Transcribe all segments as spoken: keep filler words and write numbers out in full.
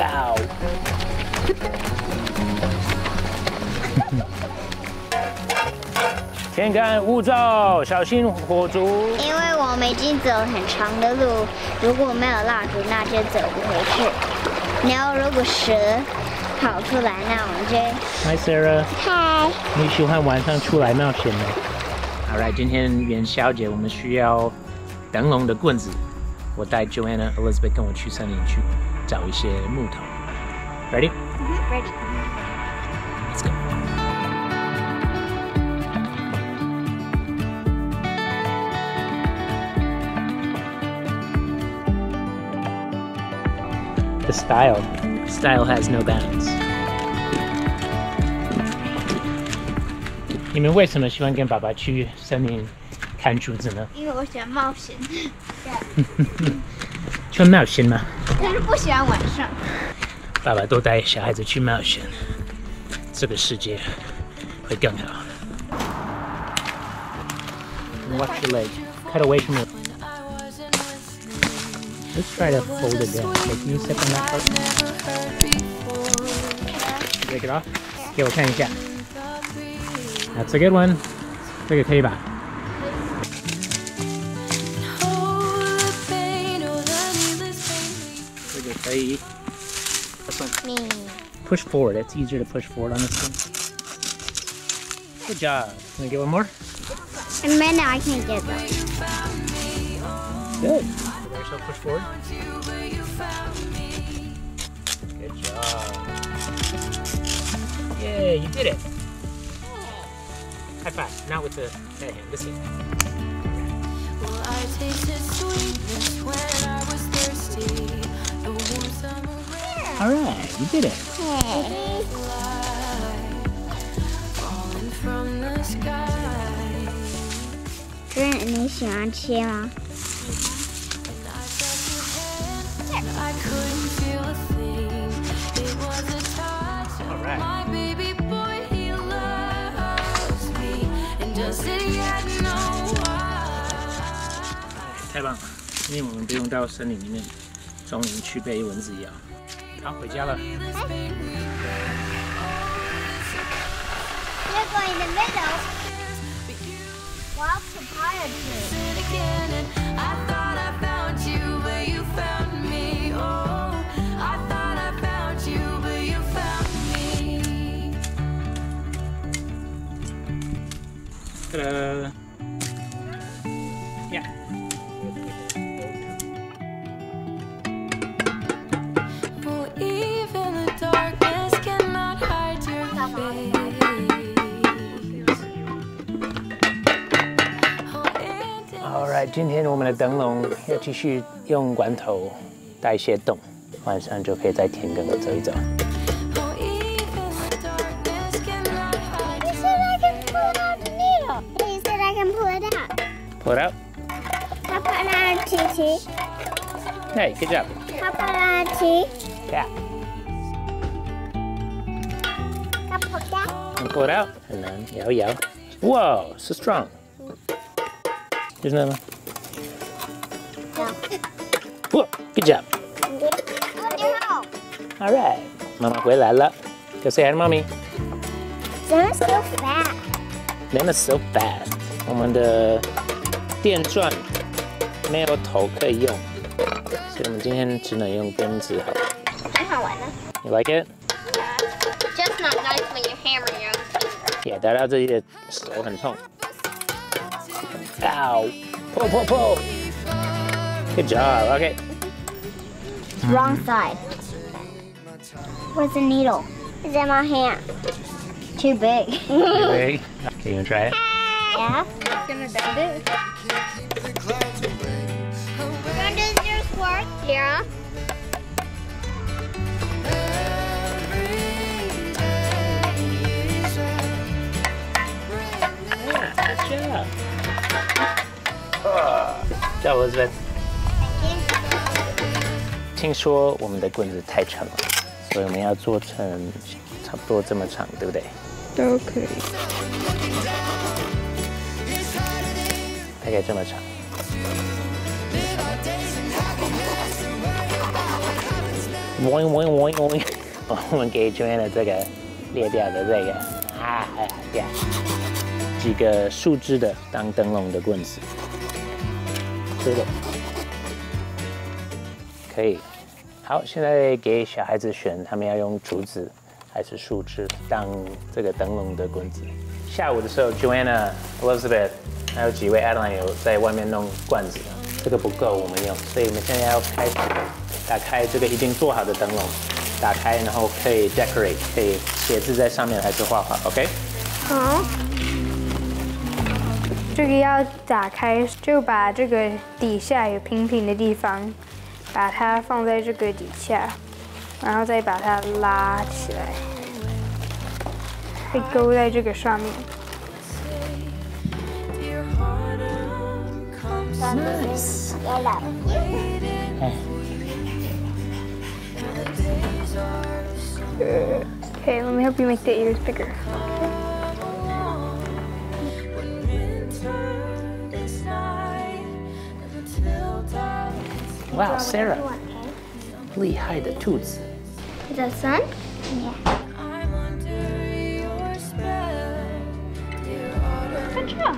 Ow! 天干物燥，小心火烛。 因为我们已经走了很长的路，如果没有蜡烛，那就走不回去。然后如果蛇跑出来，那我们就 Hi Sarah， 嗨。 你喜欢晚上出来冒险吗？好来，今天元宵节，我们需要灯笼的棍子。我带 Joanna、Elizabeth 跟我去森林去找一些木头。Ready？ Ready。 Let's go. The style. Style has no bounds. 你们为什么喜欢跟爸爸去森林看竹子呢？ 因为我喜欢冒险。 去冒险吗？ 但是不喜欢晚上。 爸爸都带小孩子去冒险，这个世界会更好。Watch your leg. Cut away from it. Let's try to fold it down. Okay, can you step on that part? Take it off. 给我看一下。That's a good one. 这个可以吧？这个可以。This one. Me. Push forward. It's easier to push forward on this one. Good job. Can I get one more? And then I can get them. Good. Let yourself push forward. Good job. Yay, you did it. High five. Not with the that hand. This hand. Well, I tasted sweetness when I was thirsty. The warm summer rain All right, you did it. falling from the sky. 这你喜欢吃吗？ I couldn't feel a thing. It was a touch. All right. My baby boy, he loves me. And doesn't yet know why. 太棒了！因为我们不用到森林里面丛林去被蚊子咬。好，回家了。 You're going in the middle. Wild papaya tree. It again, and I thought I found you, but you found me. Oh, I thought I found you, but you found me. Ta-da! Yeah. For even the darkness cannot hide your face. Oh, and in Alright， 今天我们的灯笼要继续用罐头带一些洞，晚上就可以在田埂走一走。 oh, even the darkness cannot hide You said I can pull out the needle. You said I can pull it out. Pull it out. How about our T? Hey, good job. How about our T? Yeah. How about that? And pull it out, and then 摇一摇。Whoa, so strong. There's another one. No. Whoa, good job. What your help? All right， 妈妈回来了。Go say hi to mommy. They're so fat. That is so fast. 我们的电钻没有头可以用，所以我们今天只能用根子好了。 很好玩的。 You like it? Just not nice when you hammer your own finger. Yeah， 打到这里的手很痛。Ow! Pull, pull, pull! Good job. Okay. Wrong side. Where's the needle? It's in my hand. Too big. You ready? Okay, you wanna try it? Yeah. Gonna bend it. We're gonna do your squirt. Yeah. Yeah, good job. Good job, Elizabeth. 听说我们的棍子太长了，所以我们要做成差不多这么长，对不对？ 都可以。 大概这么长。 嗡嗡嗡嗡，我们给 Joanna 这个裂掉的这个啊呀，几个树枝的当灯笼的棍子，对的，可以。好，现在给小孩子选，他们要用竹子还是树枝当这个灯笼的棍子。下午的时候 ，Joanna、Elizabeth 还有几位 Adeline 有在外面弄罐子，这个不够我们用，所以我们现在要开始打开这个已经做好的灯笼，打开然后可以 decorate， 可以写字在上面还是画画 ，OK？ 好。这个要打开，就把这个底下有平平的地方，把它放在这个底下，然后再把它拉起来，会勾在这个上面。 Nice. Okay, let me help you make the ears bigger. Wow, Sarah， 厉害的兔子。 Is that sun? Yeah. Good job.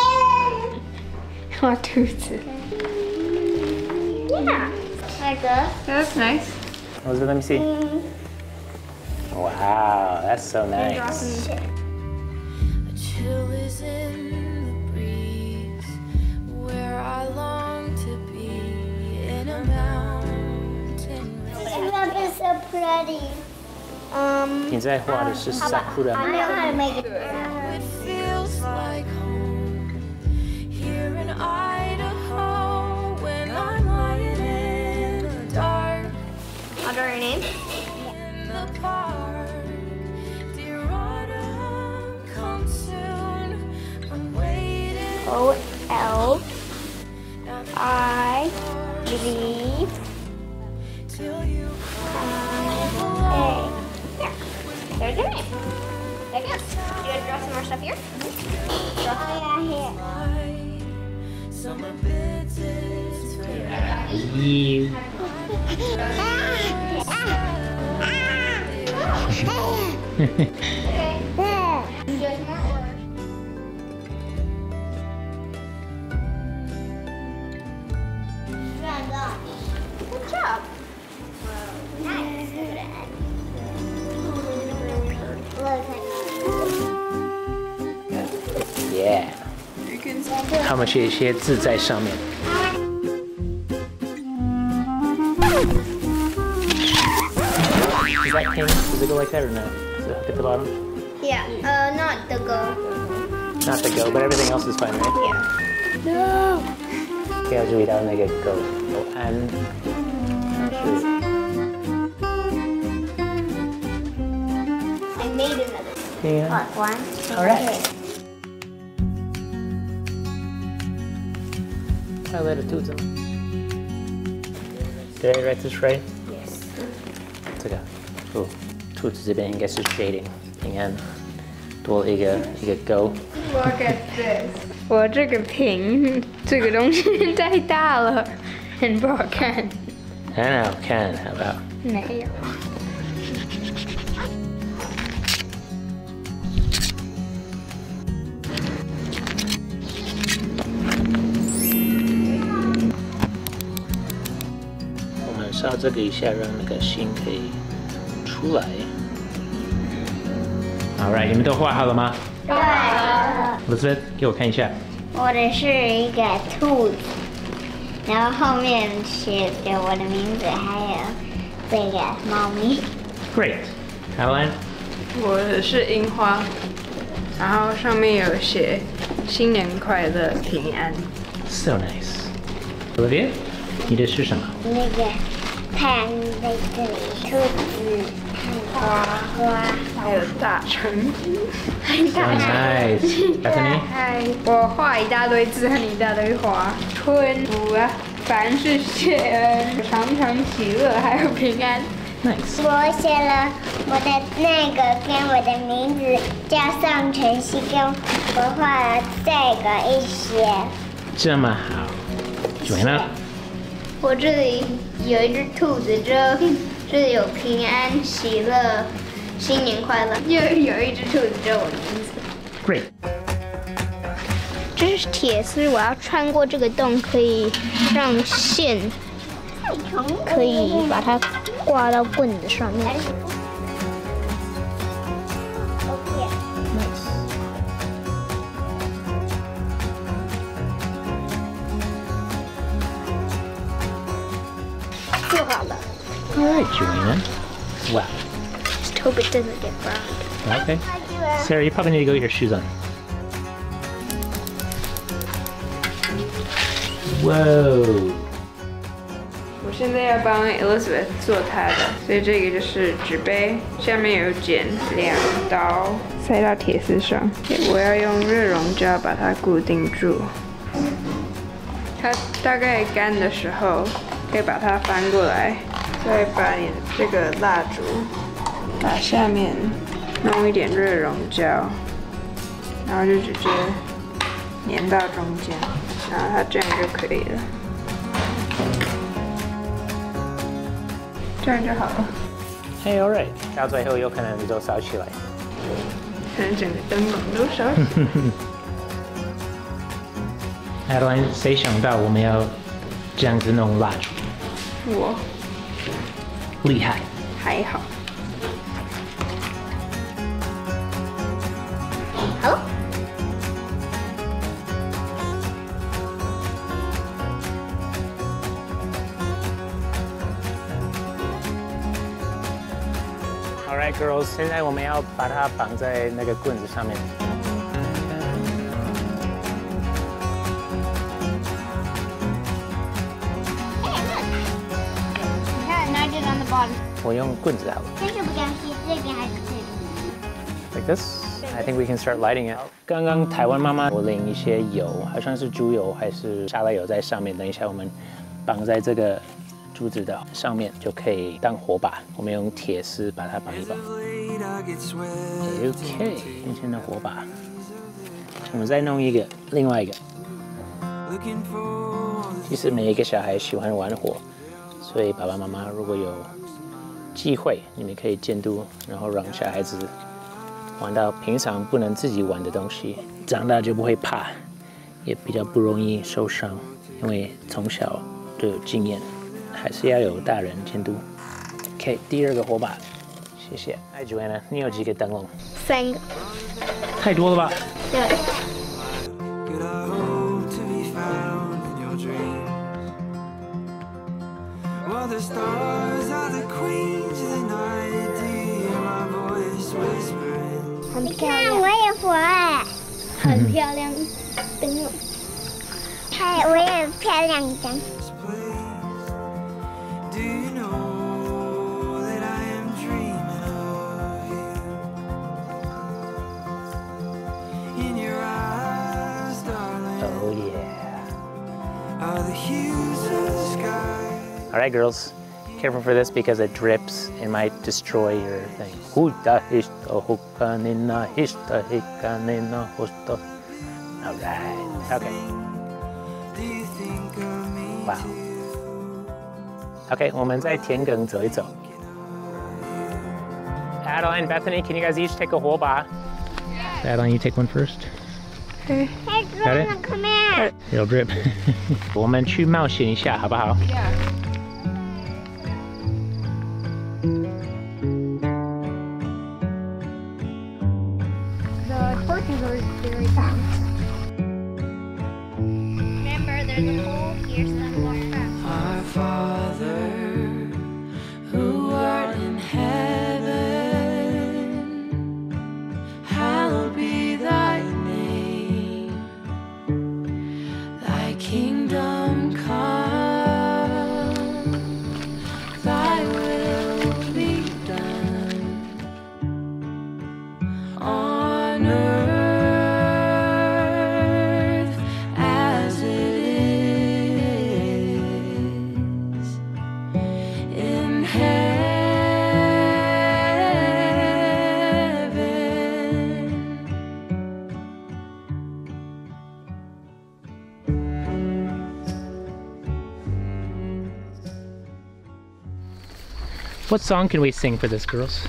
画兔子。 Yeah. Like this. That's nice. Elizabeth, let me see. Wow, that's so nice. A chill is in the breeze, where I long to be in a mountain. Look, it's so pretty. Um, 你在画的是 sakura。 I know how to make it. It feels like home here in Idaho when I'm lying in the dark I'll draw your name. in the park. Dear autumn, come soon. I'm waiting. O L Now I G till you A. Here. There's your name. There you go. Do you want to draw some more stuff here? Draw. Oh, yeah, fly. Summer bids its farewell. You. Good job. Nice. Yeah. 他们写一些字在上面。Is that pink? Does it go like that or no? Does it hook at the bottom? Yeah. Uh, not the go. Not the go, but everything else is fine, right? Yeah. No. 不要注意到那个 go 安，是 I made another. 对呀。 What, one? All right. 快乐的兔子吗 ？Did I write this right? Yes. 这个，哦，兔子这边应该是 shading， 你看多了一个一个 go。 Look at this. 我这个屏，这个东西太大了，很不好看。 很好看，好不好？ 没有。 我们烧这个一下，让那个芯可以出来。All right， 你们都画好了吗？ 对。 Elizabeth，给我看一下。 我的是一个兔子，然后后面写着我的名字，还有这个猫咪。 Great. Adeline， 我的是樱花，然后上面有写新年快乐，平安。 So nice. Olivia， 你的是什么？ 那个太阳在这里，兔子、花花， 还有大成， So nice. Bethany， 嗨，我画一大堆字和一大堆花，春福啊，凡事谢恩，常常喜乐，还有平安。 Nice. 我写了我的那个跟我的名字，加上晨曦，跟我画了这个一些。 这么好。Joanna， 我这里有一只兔子，这是有平安、喜乐、新年快乐。又有一只兔子叫我名字。 Great。 这是铁丝，我要穿过这个洞，可以让线可以把它挂到棍子上面。做好了。 All right, Joanna. Wow. Just hope it doesn't get burned. Okay. Sarah, you probably need to go get your shoes on. Whoa. 我现在要帮 Elizabeth 做她的，所以这个就是纸杯，下面有剪两刀，塞到铁丝上。我要用热熔胶把它固定住。它大概干的时候，可以把它翻过来，再把你这个蜡烛把下面弄一点热熔胶，然后就直接粘到中间，然后它这样就可以了。这样就好了。 Hey, all right. 到最后有可能都烧起来。 可能整个灯笼都烧起来。 Adeline，谁想到我们要这样子弄蜡烛？ 我厉害。 还好。 好。 Alright, girls， 现在我们要把它绑在那个棍子上面。 你看 ，nudge it on the bottom。 我用棍子好了。 但是不讲是这边还是这边 Like this. I think we can start lighting it. 刚刚台湾妈妈我淋一些油，好像是猪油还是沙拉油在上面。等一下我们绑在这个柱子的上面，就可以当火把。我们用铁丝把它绑一绑。OK， 今天的火把。我们再弄一个，另外一个。其实每一个小孩喜欢玩火，所以爸爸妈妈如果有机会，你们可以监督，然后让小孩子玩到平常不能自己玩的东西，长大就不会怕，也比较不容易受伤，因为从小都有经验，还是要有大人监督。OK， 第二个火把，谢谢。哎 ，Joanna， 你有几个灯笼？ 三个。 太多了吧？ 对。很漂亮，我也火哎，很漂亮灯笼。哎，我也漂亮灯。 Oh yeah. All right, girls. Careful for this because it drips and might destroy your thing. All right. Okay. Wow. Okay, 我们在田埂走一走。Adeline, Bethany, can you guys each take a 火把? Adeline, you take one first. Okay. Hey, Got it? Grandma, come here. It'll drip. 我们去冒险一下，好不好？ Yeah. The torches are very fast. Remember, there's a hole here, so I'm going fast. Our Father, who art in heaven, hallowed be thy name. Thy kingdom come, thy will be done on earth as it What song can we sing for this, girls?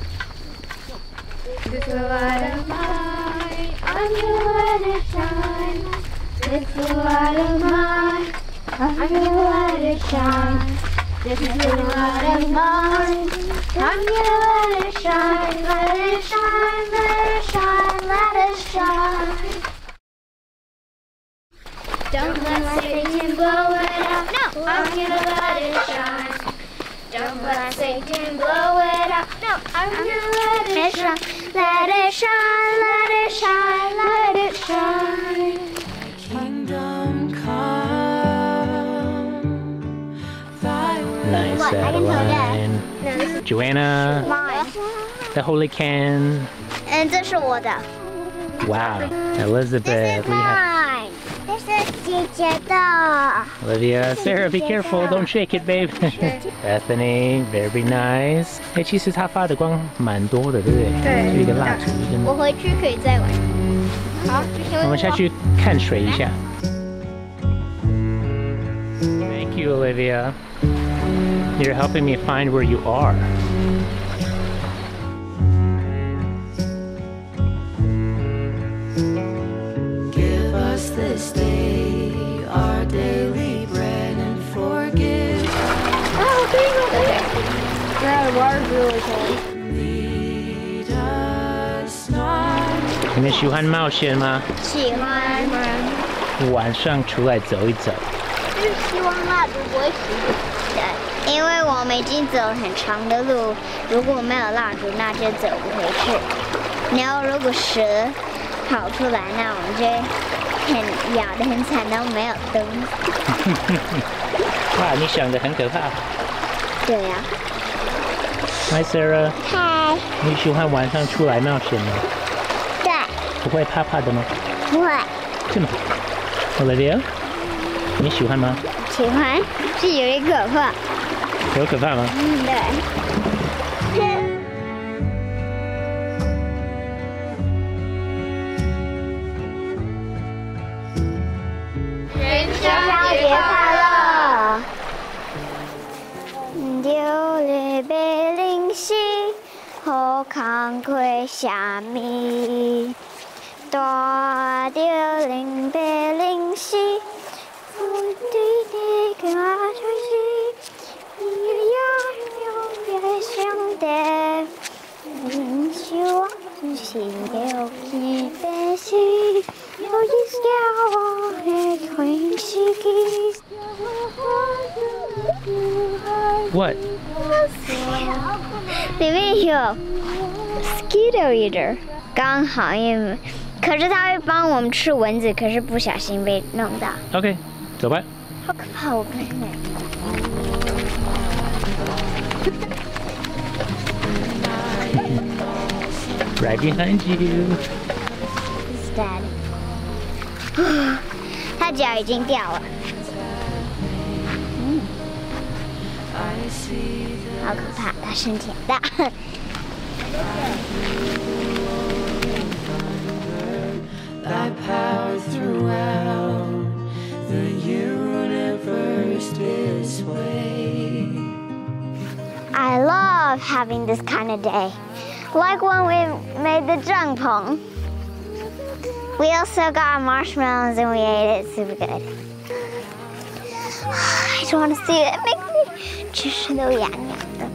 This light of mine, I'm your light of shine. This light of mine, I'm your light of shine. This is the light of mine, I'm your light of shine. Let it shine, let it shine, let it shine. Don't let Satan blow it out. No, I'm gonna let it shine. Don't let Satan blow it out. No, I'm gonna let it shine. Let it shine, let it shine, let it shine. Kingdom come, thy will. Nice, What? I can hold Adeline. No, this is Joanna, mine. the Holy Can. 嗯，这是我的。 Wow. Elizabeth, we have mine. 这是姐姐的。 Olivia. Sarah, be careful. Don't shake it, babe. Bethany, very nice. 哎，其实它发的光蛮多的，对不对？ 对就一个蜡烛，一个。 我回去可以再玩。好， 我们下去看水一下。Thank you, Olivia. You're helping me find where you are. Give us this day our daily bread and forgive. Oh, yeah, the water's really cold. Lead us not. 你们喜欢冒险吗？ 喜欢。 晚上出来走一走。 就是希望蜡烛不会熄。对，因为我们已经走了很长的路，如果没有蜡烛，那就走不回去。然后如果蛇跑出来，那我们就很咬得很惨，然后没有灯。 哇，你想的很可怕。 对呀、 Hi Sarah， 嗨， 你喜欢晚上出来冒险吗？ 对， 不会怕怕的吗？ 不会， 是吗 ？Olivia，你喜欢吗？ 喜欢，是有点可怕。 有可怕吗？ 嗯，对。元宵节快乐！丢了白零时，好康快虾米？大丢零白零时，我对你个爱是，一样永远相待。人希望心有期待是，有一条我的欢喜。 What？ 里面有 mosquito eater， 刚好因为，可是它会帮我们吃蚊子，可是不小心被弄到， OK， 走吧。 好可怕！我看看。 Right behind you. He's dead. 他脚已经掉了。嗯，好可怕，他身体很大。 Thy power throughout the universe display. I love having this kind of day. Like when we made the jungpong. We also got marshmallows and we ate it. Super good. I just want to see it. It makes me 吃吃都痒痒的。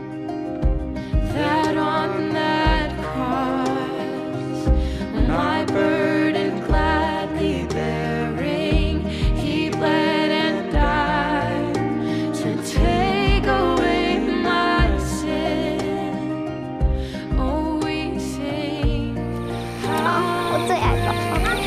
That on that cross, my burden gladly bearing, he bled and died to take away my sin. Oh, we sing. 我最爱狗。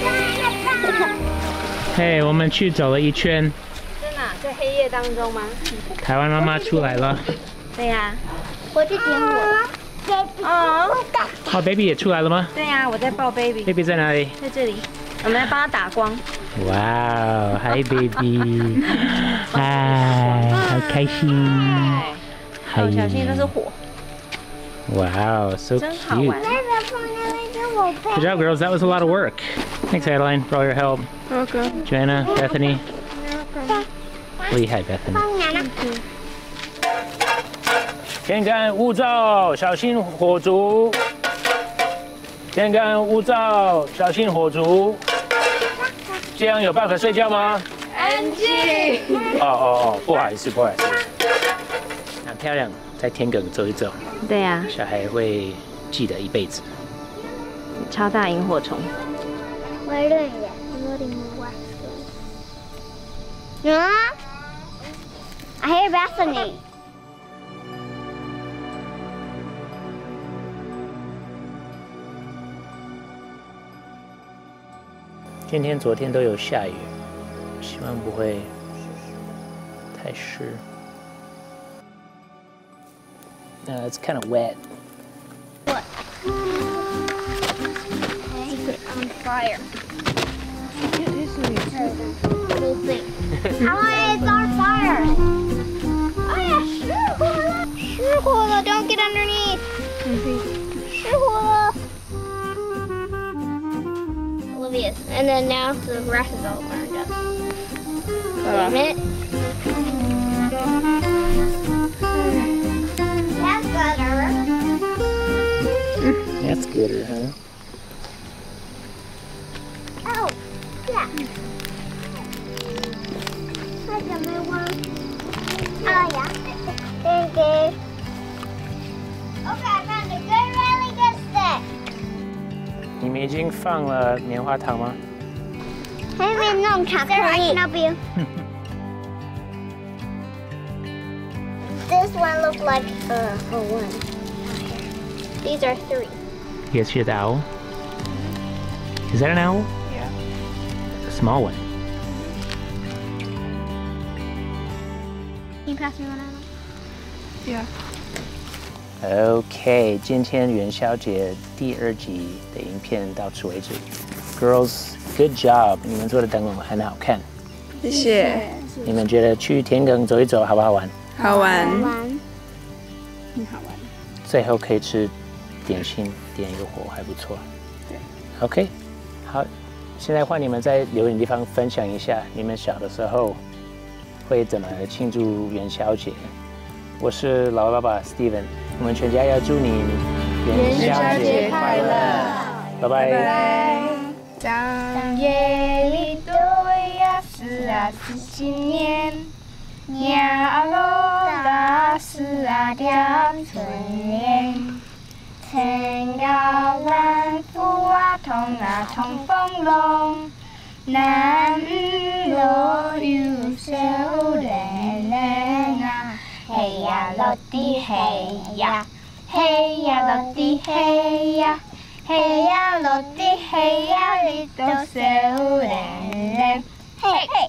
嘿，我们去走了一圈， 在哪？在黑夜当中吗？ 台湾妈妈出来了。 对呀、 我去舔我。 哦， 哦 ，baby 也出来了吗对呀、我在抱 baby， ？baby 在哪里？ 在这里，我们来帮他打光。 哇哦，Hi baby，嗨，好开心。嗨哦，小心，那是火， 哇哦，so 真好 cute。 玩。 Good job, girls. That was a lot of work. Thanks, Adeline, for all your help. Okay. Joanna, Bethany. 厉害，Bethany. 天干物燥，小心火烛。天干物燥，小心火烛。这样有办法睡觉吗？ 安静。 哦哦哦，不好意思，不好意思。很漂亮，在田埂走一走， 对呀、 小孩会记得一辈子。 超大萤火虫。 Where are you? I'm letting you watch this. Huh? I hear Bethany. 今天、昨天都有下雨，希望不会太湿。Uh, it's kind of wet. What? On fire. Little thing. How is on fire? Oh yeah, 失火了，失火了 ！Don't get underneath. 失火了。Oblivious, and then now the grass is all burned up. Damn it. That's better. That's gooder, huh? Oh, yeah. I got my one. Oh, yeah. Thank you. Okay, I found a good, really good stick. 你们已经放了棉花糖吗？ 还没弄巧克力。Sarah, I can help you. This one looks like uh, a one. These are three. You guys hear the owl? Is that an owl? Yeah. A small one. Can you pass me one of them? Yeah. OK， 今天元宵节第二集的影片到此为止。Girls, good job！ 你们做的灯笼很好看。 谢谢。 你们觉得去田埂走一走好不好玩？ 好玩。 玩。 很好玩。 最后可以吃点心，点一个火，还不错。 对。 OK， 好，现在换你们在留言地方分享一下，你们小的时候会怎么庆祝元宵节？我是老爸爸 Steven， 我们全家要祝你元宵节快乐，拜拜。 拜拜。当夜里对呀是啊是新年，鸟儿落大是啊掉春联，天高蓝福啊通啊通风龙，南落雨小人人啊。嘿呀落地嘿呀，嘿呀落地嘿呀，嘿呀落地嘿呀，你都小人人，嘿嘿。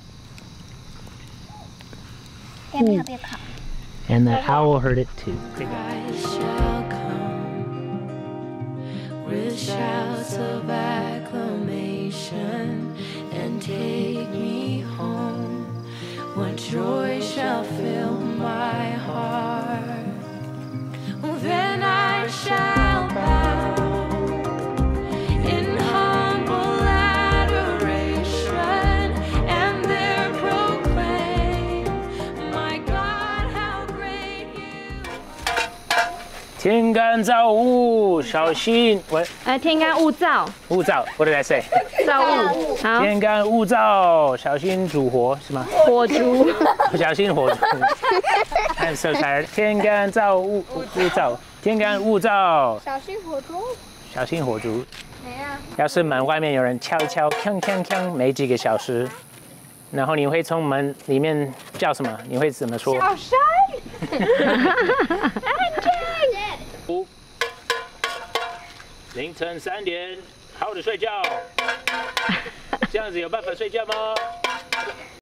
Let me help you cut. And the owl heard it too. I shall come with shouts of acclamation and take me home. What joy shall fill my heart? Then I shall bow in humble adoration and there proclaim, my God, how great you are. 天干燥物，小心我呃，天干物燥， 物燥。What did I say？ 造物。好， 天干物燥，小心煮火是吗？ 火烛。 小心火烛。I'm so tired。天干燥物物燥，天干物燥， 小心火烛。 小心火烛。 没啊。 要是门外面有人敲一敲，锵锵锵，没几个小时，然后你会从门里面叫什么？你会怎么说？ 小山。 凌晨三点，好好的睡觉。这样子有办法睡觉吗？